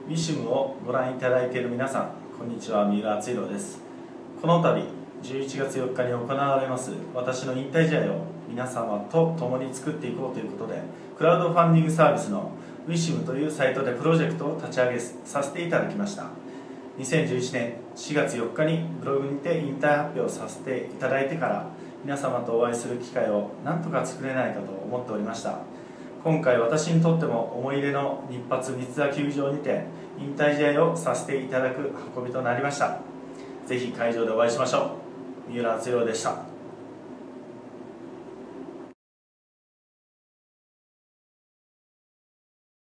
ウィシムをご覧いただいている皆さん、こんにちは。三浦敦弘です。この度11月4日に行われます私の引退試合を皆様と共に作っていこうということで、クラウドファンディングサービスのウィシムというサイトでプロジェクトを立ち上げさせていただきました。2011年4月4日にブログにて引退発表させていただいてから、皆様とお会いする機会を何とか作れないかと思っておりました。今回私にとっても思い入れの日発三田球場にて引退試合をさせていただく運びとなりました。ぜひ会場でお会いしましょう。三浦敦弘でした。